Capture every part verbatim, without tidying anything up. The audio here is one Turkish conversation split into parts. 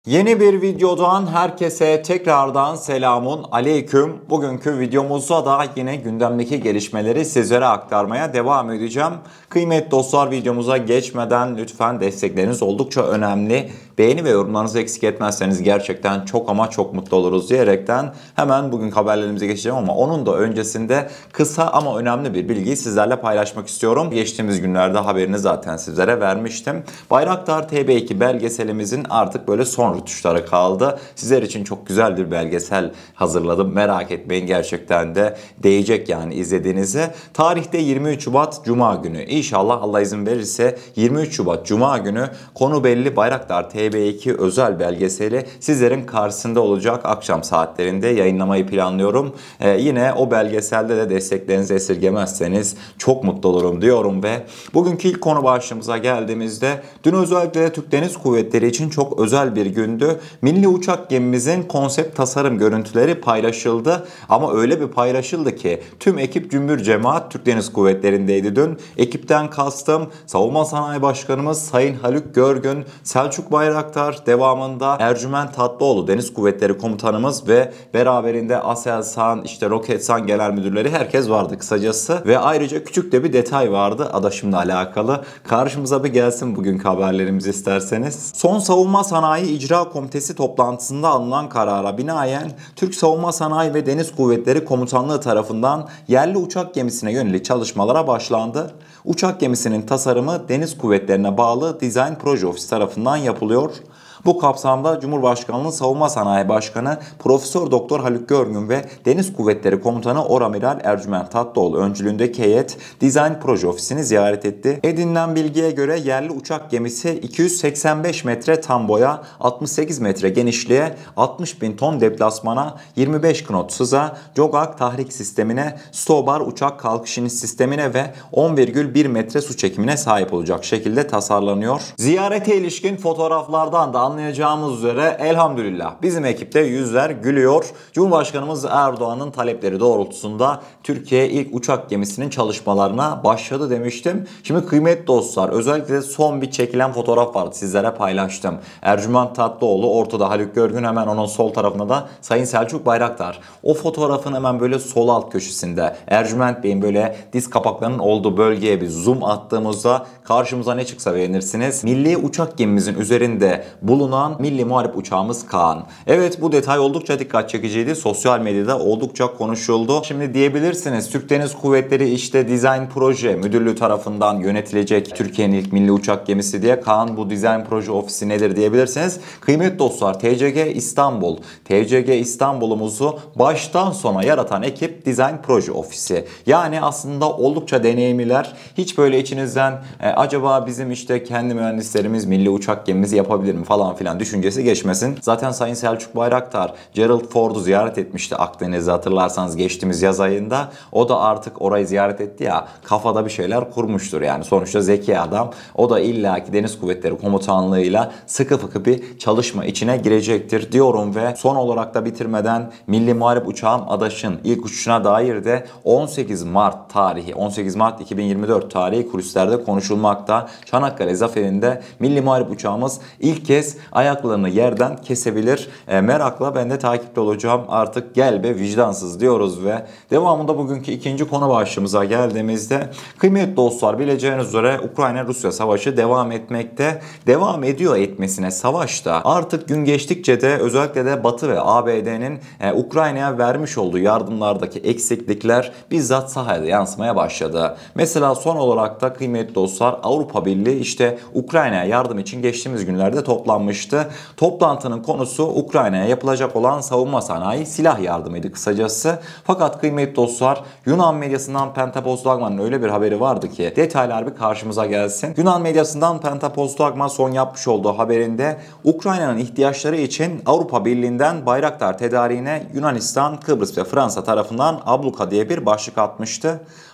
Yeni bir videodan herkese tekrardan selamun aleyküm. Bugünkü videomuzda da yine gündemdeki gelişmeleri sizlere aktarmaya devam edeceğim. Kıymetli dostlar, videomuza geçmeden lütfen destekleriniz oldukça önemli. Beğeni ve yorumlarınızı eksik etmezseniz gerçekten çok ama çok mutlu oluruz diyerekten hemen bugün haberlerimize geçeceğim ama onun da öncesinde kısa ama önemli bir bilgiyi sizlerle paylaşmak istiyorum. Geçtiğimiz günlerde haberini zaten sizlere vermiştim. Bayraktar T B iki belgeselimizin artık böyle son rötuşları kaldı. Sizler için çok güzel bir belgesel hazırladım. Merak etmeyin, gerçekten de değecek yani izlediğinize. Tarihte yirmi üç Şubat Cuma günü. İnşallah Allah izin verirse yirmi üç Şubat Cuma günü konu belli Bayraktar T B iki özel belgeseli sizlerin karşısında olacak. Akşam saatlerinde yayınlamayı planlıyorum. Ee, yine o belgeselde de desteklerinizi esirgemezseniz çok mutlu olurum diyorum ve bugünkü ilk konu başlığımıza geldiğimizde dün özellikle de Türk Deniz Kuvvetleri için çok özel bir gündü. Milli uçak gemimizin konsept tasarım görüntüleri paylaşıldı ama öyle bir paylaşıldı ki tüm ekip cümbür cemaat Türk Deniz Kuvvetleri'ndeydi dün. Ekipten kastım Savunma Sanayi Başkanımız Sayın Haluk Görgün, Selçuk Bayraktar, devamında Ercüment Tatlıoğlu Deniz Kuvvetleri Komutanımız ve beraberinde Aselsan, işte Roketsan Genel Müdürleri, herkes vardı kısacası. Ve ayrıca küçük de bir detay vardı adaşımla alakalı. Karşımıza bir gelsin bugünkü haberlerimiz isterseniz. Son Savunma Sanayi İcra Komitesi toplantısında alınan karara binaen Türk Savunma Sanayi ve Deniz Kuvvetleri Komutanlığı tarafından yerli uçak gemisine yönelik çalışmalara başlandı. Uçak gemisinin tasarımı Deniz Kuvvetlerine bağlı Design Proje Ofisi tarafından yapılıyor. Bu kapsamda Cumhurbaşkanlığı Savunma Sanayi Başkanı Profesör Doktor Haluk Görgün ve Deniz Kuvvetleri Komutanı Oramiral Ercüment Tatlıoğlu öncülüğündeki heyet Design Proje Ofisi'ni ziyaret etti. Edinilen bilgiye göre yerli uçak gemisi iki yüz seksen beş metre tam boya, altmış sekiz metre genişliğe, altmış bin ton deplasmana, yirmi beş knot hıza, Jogak tahrik sistemine, Stobar uçak kalkış iniş sistemine ve on virgül bir metre su çekimine sahip olacak şekilde tasarlanıyor. Ziyarete ilişkin fotoğraflardan da anlayacağımız üzere elhamdülillah bizim ekipte yüzler gülüyor. Cumhurbaşkanımız Erdoğan'ın talepleri doğrultusunda Türkiye ilk uçak gemisinin çalışmalarına başladı demiştim. Şimdi kıymetli dostlar, özellikle son bir çekilen fotoğraf vardı, sizlere paylaştım. Ercüment Tatlıoğlu ortada, Haluk Görgün hemen onun sol tarafında da Sayın Selçuk Bayraktar. O fotoğrafın hemen böyle sol alt köşesinde Ercüment Bey'in böyle diz kapaklarının olduğu bölgeye bir zoom attığımızda karşımıza ne çıksa beğenirsiniz. Milli uçak gemimizin üzerinde bulunan Milli Muharip uçağımız Kaan. Evet, bu detay oldukça dikkat çekiciydi. Sosyal medyada oldukça konuşuldu. Şimdi diyebilirsiniz Türk Deniz Kuvvetleri işte Design Proje Müdürlüğü tarafından yönetilecek Türkiye'nin ilk milli uçak gemisi diye. Kaan, bu Design Proje Ofisi nedir diyebilirsiniz. Kıymetli dostlar, T C G İstanbul. T C G İstanbul'umuzu baştan sona yaratan ekip Design Proje Ofisi. Yani aslında oldukça deneyimliler. Hiç böyle içinizden e, acaba bizim işte kendi mühendislerimiz milli uçak gemimizi yapabilir mi falan filan düşüncesi geçmesin. Zaten Sayın Selçuk Bayraktar Gerald Ford'u ziyaret etmişti Akdeniz'de, hatırlarsanız geçtiğimiz yaz ayında. O da artık orayı ziyaret etti ya, kafada bir şeyler kurmuştur yani. Sonuçta zeki adam. O da illaki Deniz Kuvvetleri Komutanlığı'yla sıkı fıkı bir çalışma içine girecektir diyorum ve son olarak da bitirmeden Milli Muharip uçağım Adaş'ın ilk uçuşuna dair de on sekiz Mart tarihi, on sekiz Mart iki bin yirmi dört tarihi kulislerde konuşulmakta. Çanakkale Zaferi'nde Milli Muharip uçağımız ilk kez ayaklarını yerden kesebilir. E, merakla ben de takipte olacağım. Artık gel be vicdansız diyoruz ve devamında bugünkü ikinci konu başlığımıza geldiğimizde kıymetli dostlar, bileceğiniz üzere Ukrayna-Rusya savaşı devam etmekte. Devam ediyor etmesine savaşta. Artık gün geçtikçe de özellikle de Batı ve A B D'nin e, Ukrayna'ya vermiş olduğu yardımlardaki eksiklikler bizzat sahada yansımaya başladı. Mesela son olarak da kıymetli dostlar Avrupa Birliği işte Ukrayna'ya yardım için geçtiğimiz günlerde toplanmıştı. Toplantının konusu Ukrayna'ya yapılacak olan savunma sanayi silah yardımıydı kısacası. Fakat kıymetli dostlar, Yunan medyasından Pentapost-Dagma'nın öyle bir haberi vardı ki detaylar bir karşımıza gelsin. Yunan medyasından Pentapost-Dagma son yapmış olduğu haberinde Ukrayna'nın ihtiyaçları için Avrupa Birliği'nden Bayraktar tedariğine Yunanistan, Kıbrıs ve Fransa tarafından abluka diye bir başlık atmıştı.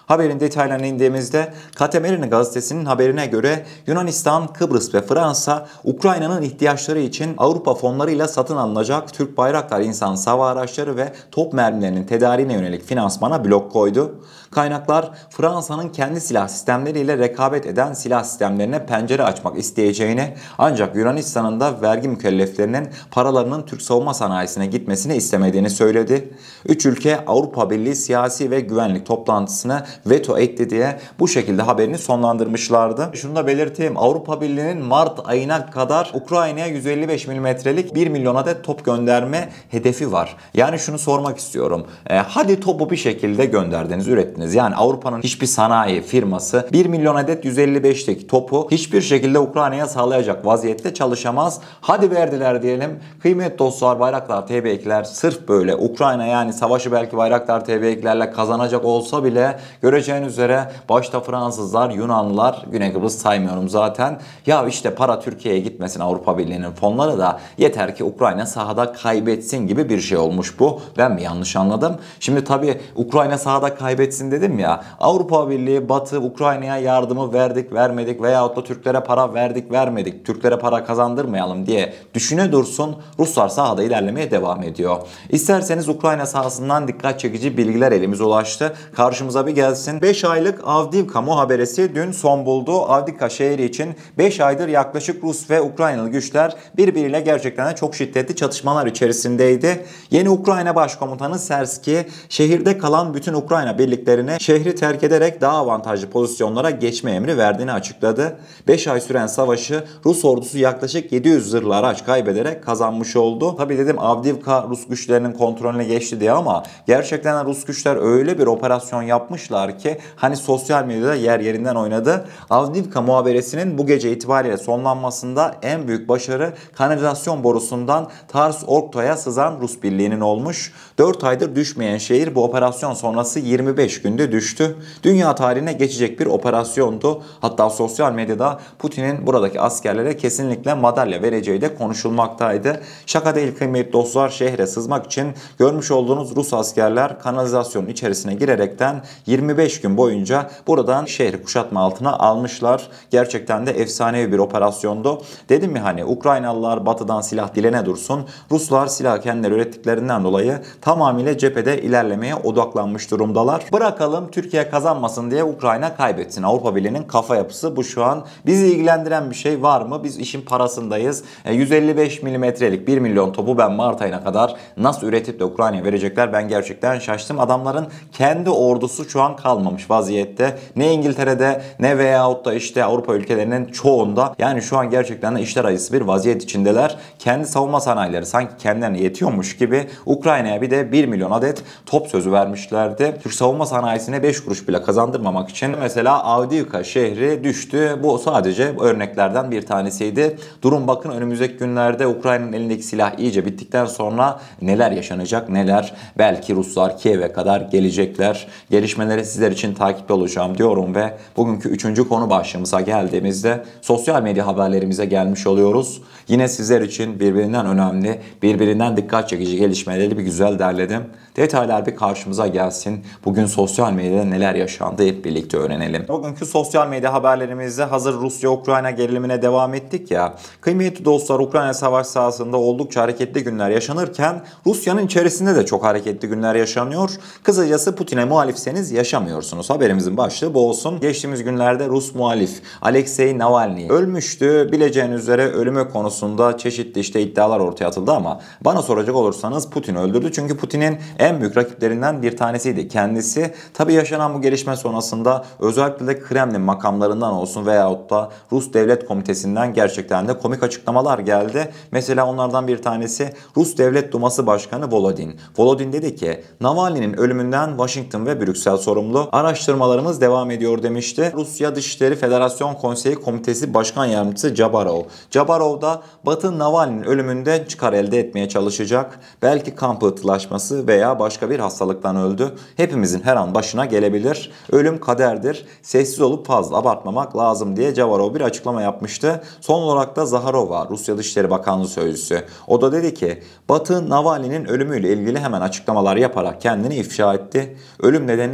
Haberin detaylarına indiğimizde Katemerini gazetesinin haberine göre Yunanistan, Kıbrıs ve Fransa Ukrayna'nın ihtiyaçları için Avrupa fonlarıyla satın alınacak Türk Bayraktar insansız hava araçları ve top mermilerinin tedariğine yönelik finansmana blok koydu. Kaynaklar Fransa'nın kendi silah sistemleriyle rekabet eden silah sistemlerine pencere açmak isteyeceğini, ancak Yunanistan'ın da vergi mükelleflerinin paralarının Türk savunma sanayisine gitmesini istemediğini söyledi. Üç ülke Avrupa Birliği siyasi ve güvenlik toplantısını veto etti diye bu şekilde haberini sonlandırmışlardı. Şunu da belirteyim, Avrupa Birliği'nin Mart ayına kadar Ukrayna'ya yüz elli beş milimetrelik bir milyon adet top gönderme hedefi var. Yani şunu sormak istiyorum. E, hadi topu bir şekilde gönderdiniz, ürettiniz. Yani Avrupa'nın hiçbir sanayi firması bir milyon adet yüz elli beşlik topu hiçbir şekilde Ukrayna'ya sağlayacak vaziyette çalışamaz. Hadi verdiler diyelim. Kıymetli dostlar, Bayraktar T B'liler sırf böyle Ukrayna, yani savaşı belki Bayraktar T B'lilerle kazanacak olsa bile göreceğiniz üzere başta Fransızlar, Yunanlılar, Güney Kıbrıs saymıyorum zaten. Ya işte para Türkiye'ye gitmesin, Avrupa Birliği'nin fonları da yeter ki Ukrayna sahada kaybetsin gibi bir şey olmuş bu. Ben mi yanlış anladım? Şimdi tabii Ukrayna sahada kaybetsin dedim ya. Avrupa Birliği, Batı Ukrayna'ya yardımı verdik vermedik veyahut da Türklere para verdik vermedik, Türklere para kazandırmayalım diye düşüne dursun, Ruslar sahada ilerlemeye devam ediyor. İsterseniz Ukrayna sahasından dikkat çekici bilgiler elimize ulaştı. Karşımıza bir gelsin. beş aylık Avdiivka muhaberesi dün son buldu. Avdiivka şehri için beş aydır yaklaşık Rus ve Ukraynalı güçler birbiriyle gerçekten de çok şiddetli çatışmalar içerisindeydi. Yeni Ukrayna Başkomutanı Serski, şehirde kalan bütün Ukrayna birliklerine şehri terk ederek daha avantajlı pozisyonlara geçme emri verdiğini açıkladı. beş ay süren savaşı Rus ordusu yaklaşık yedi yüz zırhlı araç kaybederek kazanmış oldu. Tabi dedim Avdiivka Rus güçlerinin kontrolüne geçti diye, ama gerçekten Rus güçler öyle bir operasyon yapmışlar ki hani sosyal medyada yer yerinden oynadı. Avdiivka muhaberesinin bu gece itibariyle sonlanmasında en büyük başarı kanalizasyon borusundan Tars Orkto'ya sızan Rus birliğinin olmuş. dört aydır düşmeyen şehir bu operasyon sonrası yirmi beş günde düştü. Dünya tarihine geçecek bir operasyondu. Hatta sosyal medyada Putin'in buradaki askerlere kesinlikle madalya vereceği de konuşulmaktaydı. Şaka değil kıymetli dostlar, şehre sızmak için görmüş olduğunuz Rus askerler kanalizasyonun içerisine girerekten yirmi beş gün boyunca buradan şehri kuşatma altına almışlar. Gerçekten de efsanevi bir operasyondu. Dedim mi hani Ukraynalılar batıdan silah dilene dursun, Ruslar silah kendileri ürettiklerinden dolayı tamamıyla cephede ilerlemeye odaklanmış durumdalar. Bırakalım Türkiye kazanmasın diye Ukrayna kaybetsin. Avrupa Birliği'nin kafa yapısı bu şu an. Bizi ilgilendiren bir şey var mı? Biz işin parasındayız. E, yüz elli beş milimetrelik bir milyon topu ben Mart ayına kadar nasıl üretip de Ukrayna'ya verecekler, ben gerçekten şaştım. Adamların kendi ordusu şu an kalmamış vaziyette. Ne İngiltere'de ne veyahut da işte Avrupa ülkelerinin çoğunda. Yani şu an gerçekten de işler acısı bir vaziyet içindeler. Kendi savunma sanayileri sanki kendilerine yetiyormuş gibi Ukrayna'ya bir de bir milyon adet top sözü vermişlerdi. Türk savunma sanayisine beş kuruş bile kazandırmamak için mesela Avdiivka şehri düştü. Bu sadece örneklerden bir tanesiydi. Durum bakın önümüzdeki günlerde Ukrayna'nın elindeki silah iyice bittikten sonra neler yaşanacak neler. Belki Ruslar Kiev'e kadar gelecekler. Gelişmeleri sizler için takipte olacağım diyorum ve bugünkü üçüncü konu başlığımıza geldiğimizde sosyal medya haberlerimize gelmiş oluyoruz. Yine sizler için birbirinden önemli, birbirinden dikkat çekici gelişmeleri bir güzel derledim. Detaylar bir karşımıza gelsin. Bugün sosyal medyada neler yaşandı hep birlikte öğrenelim. Bugünkü sosyal medya haberlerimizde hazır Rusya-Ukrayna gerilimine devam ettik ya. Kıymetli dostlar, Ukrayna savaş sahasında oldukça hareketli günler yaşanırken Rusya'nın içerisinde de çok hareketli günler yaşanıyor. Kısacası Putin'e muhalifseniz yaşamıyorsunuz. Haberimizin başlığı bu olsun. Geçtiğimiz günlerde Rus muhalif Alexei Navalny ölmüştü. Bileceğiniz üzere ölümü konusunda çeşitli işte iddialar ortaya atıldı, ama bana soracak olursanız Putin öldürdü. Çünkü Putin'in en büyük rakiplerinden bir tanesiydi kendisi. Tabi yaşanan bu gelişme sonrasında özellikle de Kremlin makamlarından olsun veyahut da Rus Devlet Komitesi'nden gerçekten de komik açıklamalar geldi. Mesela onlardan bir tanesi Rus Devlet Duması Başkanı Volodin. Volodin dedi ki Navalny'nin ölümünden Washington ve Brüksel sorumlu. Araştırmalarımız devam ediyor demişti. Rusya Dışişleri Federasyon Konseyi Komitesi Başkan Yardımcısı Jabarov. Jabarov da Batı Navalny'nin ölümünden çıkar elde etmeye çalışacak. Belki kan pıhtılaşması veya başka bir hastalıktan öldü. Hepimizin her an başına gelebilir. Ölüm kaderdir. Sessiz olup fazla abartmamak lazım diye Jabarov bir açıklama yapmıştı. Son olarak da Zaharova, Rusya Dışişleri Bakanlığı Sözcüsü. O da dedi ki Batı Navalny'nin ölümüyle ilgili hemen açıklamalar yaparak kendini ifşa etti. Ölüm nedenine dair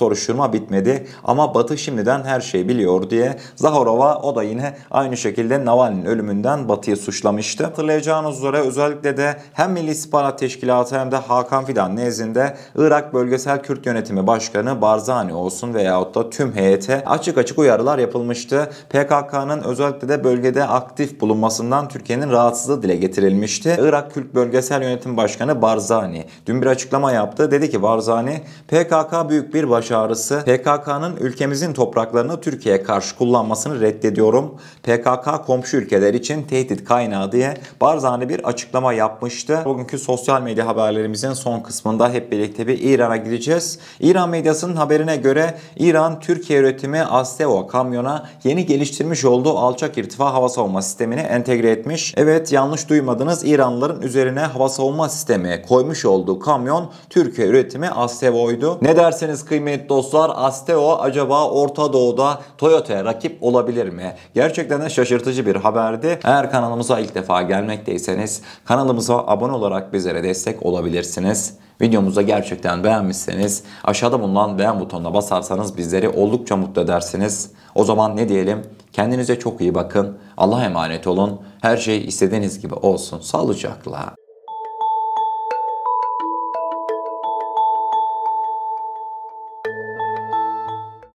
soruşturma bitmedi ama Batı şimdiden her şeyi biliyor diye Zaharova, o da yine aynı şekilde Navalny'nin ölümünden Batı'yı suçlamıştı. Hatırlayacağınız üzere özellikle de hem Milli İstihbarat Teşkilatı hem de Hakan Fidan nezdinde Irak Bölgesel Kürt Yönetimi Başkanı Barzani olsun veyahut da tüm heyete açık açık uyarılar yapılmıştı. P K K'nın özellikle de bölgede aktif bulunmasından Türkiye'nin rahatsızlığı dile getirilmişti. Irak Kürt Bölgesel Yönetim Başkanı Barzani dün bir açıklama yaptı. Dedi ki Barzani, P K K büyük bir baş ağrısı. P K K'nın ülkemizin topraklarını Türkiye'ye karşı kullanmasını reddediyorum. P K K komşu ülkeler için tehdit kaynağı diye Barzani bir açıklama yapmıştı. Bugünkü sosyal medya haberlerimizin son kısmında hep birlikte bir İran'a gideceğiz. İran medyasının haberine göre İran, Türkiye üretimi Asteo kamyona yeni geliştirmiş olduğu alçak irtifa hava savunma sistemini entegre etmiş. Evet, yanlış duymadınız. İranlıların üzerine hava savunma sistemi koymuş olduğu kamyon Türkiye üretimi Asteo'ydu. Ne derseniz kıymetli dostlar, Asteo acaba Orta Doğu'da Toyota'ya rakip olabilir mi? Gerçekten de şaşırtıcı bir haberdi. Eğer kanalımıza ilk defa gelmekteyseniz kanalımıza abone olarak bizlere destek olabilirsiniz. Videomuzu gerçekten beğenmişseniz aşağıda bulunan beğen butonuna basarsanız bizleri oldukça mutlu edersiniz. O zaman ne diyelim? Kendinize çok iyi bakın. Allah'a emanet olun. Her şey istediğiniz gibi olsun. Sağlıcakla.